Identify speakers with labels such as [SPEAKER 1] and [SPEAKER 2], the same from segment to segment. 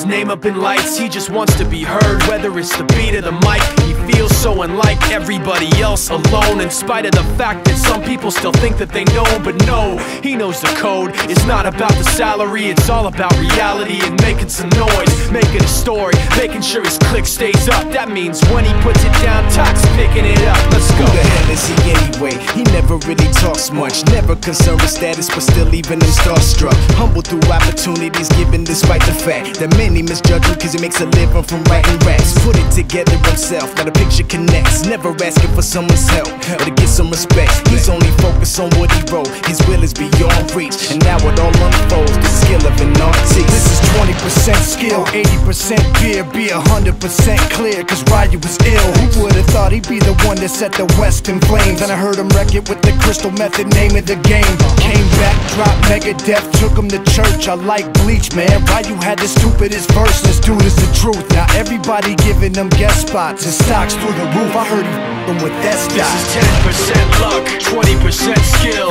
[SPEAKER 1] his name up in lights. He just wants to be heard, whether it's the beat or the mic. He feels so unlike everybody else, alone, in spite of the fact that some people still think that they know. But no, he knows the code. It's not about the salary, it's all about reality and making some noise, making a story, making sure his click stays up. That means when he puts it down, Talk's picking it up. Let's go.
[SPEAKER 2] Who the hell is he anyway? He never really talks much, never concerned with status, but still leaving him starstruck. Humble through opportunities given despite the fact that many misjudge him cause he makes a living from writing raps. Put it together himself, now the picture connects, never asking for someone's help or to get some respect. He's only focused on what he wrote, his will is beyond reach, and now it all unfolds, the skill of an artist.
[SPEAKER 3] This is 20% skill, 80% beer, be 100% clear, cause Ryu was ill. Who would've thought he'd be the one that set the West in flames? And I heard him wreck it with the crystal method, name of the game. Came back, dropped Megadeth, took him to church. I like Bleach, man. Ryu had the stupidest verse, this dude is the truth. Now everybody giving them guest spots and stocks through the roof. I heard he f***ing with that stock.
[SPEAKER 1] This is 10% luck, 20% skill,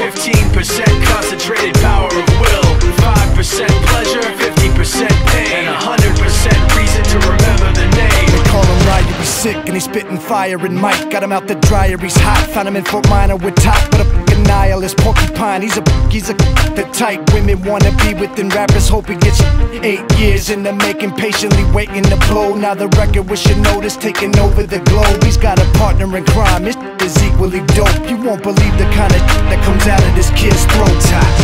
[SPEAKER 1] 15% concentrated power of will, 5% pleasure, 50% pain, and 100% reason to remember the name.
[SPEAKER 3] They call him Ryu, he's sick and he's spitting fire. And Mike got him out the dryer, he's hot. Found him in Fort Minor with top, but a f***ing nihilist porcupine. He's the type women wanna be within rappers. Hope he gets 8 years in the making, patiently waiting to blow. Now the record with your notice taking over the globe. He's got a partner in crime, his is equally dope. You won't believe the kind of that comes out of this kid's throat.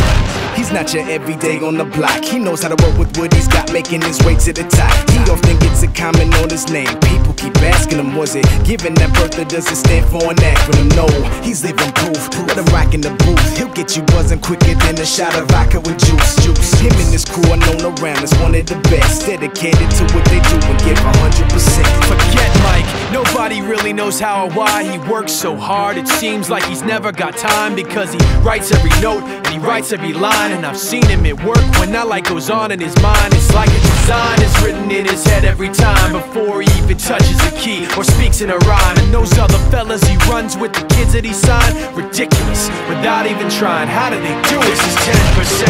[SPEAKER 2] He's not your everyday on the block. He knows how to work with what he's got, making his way to the top. He often gets a comment on his name. People keep asking him, was it given that birth or does it stand for an acronym? No, he's living proof. Let him rock in the booth. He'll get you buzzing quicker than a shot of vodka with juice. Him and his crew are known around as one of the best, dedicated to what they do and give 100%.
[SPEAKER 1] Forget Mike, nobody really knows how or why he works so hard. It seems like he's never got time, because he writes every note and he writes every line. And I've seen him at work when that light goes on in his mind. It's like a design is written in his head every time before he even touches a key or speaks in a rhyme. And those other fellas he runs with, the kids that he signed, ridiculous, without even trying. How do they do it? This is